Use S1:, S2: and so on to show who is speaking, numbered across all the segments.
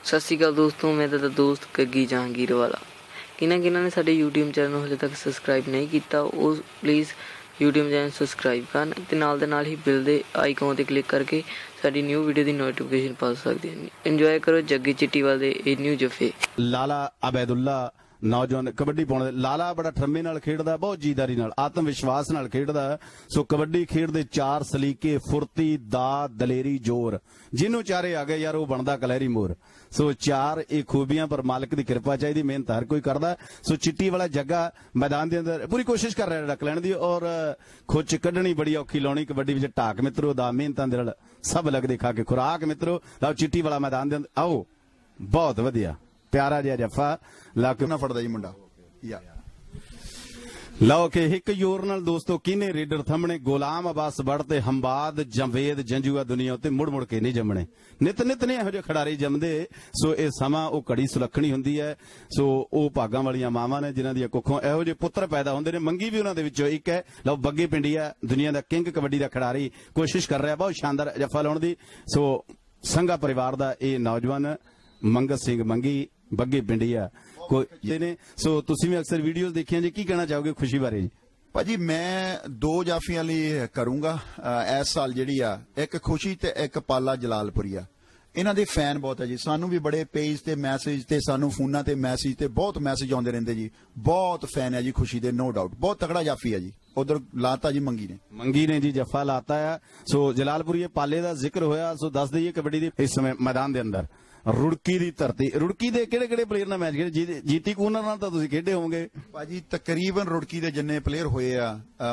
S1: सत श्री अकाल दोस्तों, मैं तेरा दोस्त कग्गी जहांगीर वाला। किन्होंने ने साडे यूट्यूब चैनल हले तक सबसक्राइब नहीं किया, वो प्लीज़ यूट्यूब चैनल सबसक्राइब करन ते नाल ही बिल दे आइकॉन ते क्लिक करके साडी न्यू वीडियो की नोटिफिकेशन पा सकते हैं। इंजॉय करो जग्गी चिट्टीवाल दे ए न्यू जफे।
S2: लाला अबैदुल्ला नौजवान कबड्डी पाउंदे। लाला बड़ा ठरमे नाल खेडदा, बहुत जीदारी नाल आत्म विश्वास नाल खेडदा। सो कबड्डी खेड दे चार सलीके, फुर्ती, दा, दलेरी, जोर, जिन्हों चारे आ गए यार वो बनदा कलहरी मोर। सो चार ये खूबियां पर मालिक की कृपा चाहिए, मेहनत हर कोई करदा। सो चिट्टी वाला जग्गा मैदान के अंदर पूरी कोशिश कर रहा है रख लैण दी, और खुच कड्ढनी बड़ी औखी लाउणी कबड्डी विच। ढाक मित्रों दा मेहनतां दे नाल सब लगदे खा के खुराक मित्रों। लाओ चिट्टी वाला मैदान दे अंदर आओ, बहुत वधिया प्यारा जिहा जफा ला के
S3: फड़दा जी मुंडा या
S2: लओ के हिक योर नाल दोस्तों किने रेडर थमने। गुलाम अब्बास बढ़ते हमबाद जवेद जंजुआ दुनिया उत्ते मुड़ मुड़ के नहीं जमने। नित नित ने इहो जिहे खिडारी जमदे। सो ये समा वो घड़ी सुलखणी हुंदी है। सो वो भागां वालियां मावां ने जिन्हां दी कुखों इहो जिहे पुत्र पैदा हुंदे ने। मंगी भी उन्हां दे विचों एक है। लओ बग्गे पिंडिया दुनिया दा किंग कबड्डी दा खिडारी कोशिश कर रहा है बहुत शानदार जफा लाउण दी। सो संघा परिवार दा ये नौजवान मंगत सिंह मंगी बग्गे पिंडिया कोई ने। सो तुसीं भी अक्सर वीडियोज़ देखियां जी, की कहना चाहोगे खुशी बारे जी?
S3: भाजी मैं दो जाफियां लई करूंगा इस साल जिहड़ी आ, एक खुशी ते एक पाला जलालपुरिया। इन्हां दे फैन बहुत है जी, सानू भी बड़े पेज ते मैसेज ते सानू फोनां ते मैसेज ते बहुत मैसेज आउंदे रहिंदे जी। बहुत फैन है जी खुशी दे, नो डाउट बहुत तगड़ा जाफी है जी। उधर लाता जी मंगी ने जी जफा लाता है। सो जलालपुरी पाले का जिक्र होया। सो दस दईए कबड्डी दी इस समय मैदान के अंदर रुड़की दी धरती, रुड़की दे किहड़े प्लेयर नाल मैच खेडे? जीती कूनर नाल तां तुसीं खेडे होवोगे भाजी। तकरीबन रुड़की दे जिन्ने प्लेयर होए आ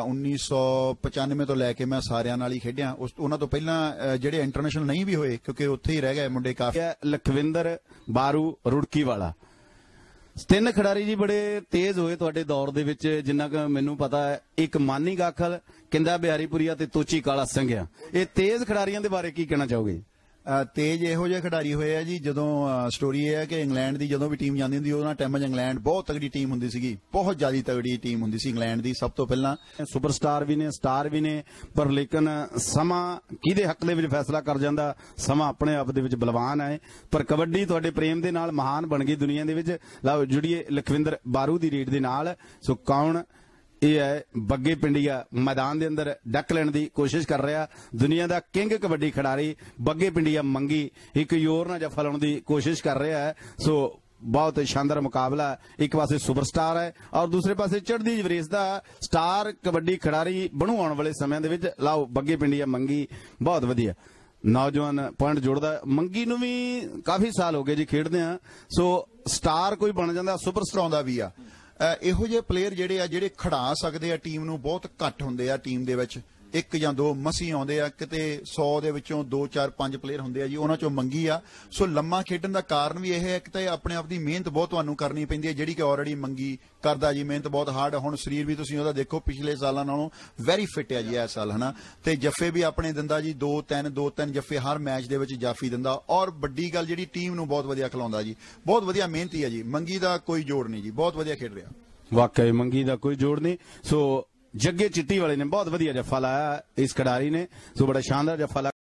S3: 1995 तो लैके मैं सारियां नाल ही खेडिया। उन्हां तो पहलां जिहड़े इंटरनेशनल नहीं भी होए क्योंकि उत्थे ही रह गए मुंडे काफी।
S2: लखविंदर बारू रुड़की वाला, तीन खिडारी जी बड़े तेज होए तुहाडे दौर दे विच, जिन्ना क मैनूं पता है। एक मानी गाखल, किंदा बिहारीपुरिया ते तोची काला संघिया। ये तेज खिडारियां दे बारे की कहना चाहोगे?
S3: तेज ਇਹੋ ਜਿਹੇ ਖਿਡਾਰੀ ਹੋਏ ਆ ਜੀ। ਜਦੋਂ ਸਟੋਰੀ ਇਹ ਹੈ ਕਿ ਇੰਗਲੈਂਡ ਦੀ ਜਦੋਂ ਵੀ ਟੀਮ ਜਾਂਦੀ ਹੁੰਦੀ ਉਹਨਾਂ ਟਾਈਮਾਂ 'ਚ ਇੰਗਲੈਂਡ ਬਹੁਤ ਤਗੜੀ ਟੀਮ ਹੁੰਦੀ ਸੀਗੀ, ਬਹੁਤ ਜ਼ਿਆਦਾ ਤਗੜੀ ਟੀਮ ਹੁੰਦੀ ਸੀ ਇੰਗਲੈਂਡ ਦੀ। ਸਭ ਤੋਂ ਪਹਿਲਾਂ
S2: ਸੁਪਰਸਟਾਰ ਵੀ ਨੇ, ਸਟਾਰ ਵੀ ਨੇ, ਪਰ ਲੇਕਿਨ ਸਮਾਂ ਕਿਹਦੇ ਹੱਕ ਦੇ ਵਿੱਚ ਫੈਸਲਾ ਕਰ ਜਾਂਦਾ। ਸਮਾਂ ਆਪਣੇ ਆਪ ਦੇ ਵਿੱਚ ਬਲਵਾਨ ਹੈ, ਪਰ ਕਬੱਡੀ ਤੁਹਾਡੇ ਪ੍ਰੇਮ ਦੇ ਨਾਲ ਮਹਾਨ ਬਣ ਗਈ ਦੁਨੀਆ ਦੇ ਵਿੱਚ। ਲਓ ਜੁੜੀਏ ਲਖਵਿੰਦਰ ਬਾਰੂ ਦੀ ਰੀਡ ਦੇ ਨਾਲ। ਸੋ ਕੌਣ ਇਹ है बग्गे पिंडिया मैदान के अंदर डक लैण की कोशिश कर रहा। दुनिया का किंग कबड्डी खिडारी बग्गे पिंडिया मंगी एक योर ना जफा लाने की कोशिश कर रहा है। सो बहुत शानदार मुकाबला। एक पासे सुपरस्टार है और दूसरे पासे चढ़दी वरेस का स्टार कबड्डी खिडारी बनू आने वाले समय दे विच। लाओ बग्गे पिंडिया मंगी बहुत वधिया नौजवान पॉइंट जोड़दा। मंगी नूं भी काफी साल हो गए जी खेडदे आ। सो स्टार कोई बन जांदा,
S3: सुपरस्टार आउंदा भी आ। ਇਹੋ ਜਿਹੇ ਪਲੇਅਰ ਜਿਹੜੇ ਆ ਜਿਹੜੇ ਖੜਾ ਸਕਦੇ ਆ ਟੀਮ ਨੂੰ ਬਹੁਤ ਘੱਟ ਹੁੰਦੇ ਆ। ਟੀਮ ਦੇ ਵਿੱਚ ਇੱਕ ਜਾਂ ਦੋ ਮਸੀਂ ਆਉਂਦੇ ਆ, ਕਿਤੇ 100 ਦੇ ਵਿੱਚੋਂ 2 4 5 ਪਲੇਅਰ ਹੁੰਦੇ ਆ ਜੀ, ਉਹਨਾਂ ਚੋਂ ਮੰਗੀ ਆ। ਸੋ ਲੰਮਾ ਖੇਡਣ ਦਾ ਕਾਰਨ ਵੀ ਇਹ ਹੈ ਕਿ ਤਾਂ ਆਪਣੇ ਆਪ ਦੀ ਮਿਹਨਤ ਬਹੁਤ ਤੁਹਾਨੂੰ ਕਰਨੀ ਪੈਂਦੀ ਹੈ, ਜਿਹੜੀ ਕਿ ਆਲਰੇਡੀ ਮੰਗੀ ਕਰਦਾ ਜੀ। ਮਿਹਨਤ ਬਹੁਤ ਹਾਰਡ। ਹੁਣ ਸਰੀਰ ਵੀ ਤੁਸੀਂ ਉਹਦਾ ਦੇਖੋ ਪਿਛਲੇ ਸਾਲਾਂ ਨਾਲੋਂ ਵੈਰੀ ਫਿੱਟ ਹੈ ਜੀ ਇਸ ਸਾਲ, ਹਨਾ। ਤੇ ਜੱਫੇ ਵੀ ਆਪਣੇ ਦਿੰਦਾ ਜੀ, 2-3 ਜੱਫੇ ਹਰ ਮੈਚ ਦੇ ਵਿੱਚ ਜਾਫੀ ਦਿੰਦਾ। ਔਰ ਵੱਡੀ ਗੱਲ ਜਿਹੜੀ ਟੀਮ ਨੂੰ ਬਹੁਤ ਵਧੀਆ ਖਿਲਾਉਂਦਾ ਜੀ, ਬਹੁਤ ਵਧੀਆ ਮਿਹਨਤੀ ਹੈ ਜੀ। ਮੰਗੀ ਦਾ ਕੋਈ ਜੋੜ ਨਹੀਂ ਜੀ, ਬਹੁਤ ਵਧੀਆ ਖੇਡ ਰਿਹਾ।
S2: वाकई मंगी का कोई जोड़ नहीं। सो जग्गे चिट्टी वाले ने बहुत वधिया जफा लाया इस खिडारी ने। सो बड़ा शानदार जफा लाया।